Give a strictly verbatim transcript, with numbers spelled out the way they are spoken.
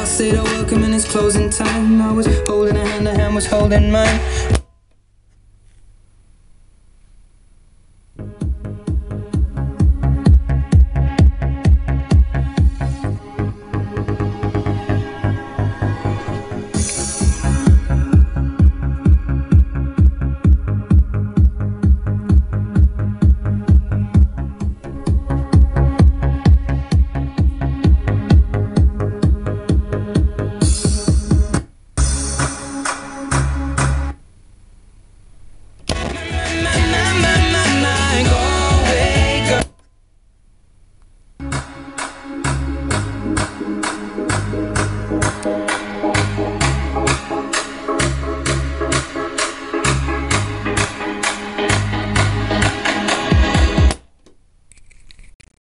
said I welcome in it's closing time. I was holding a hand, a hand was holding mine.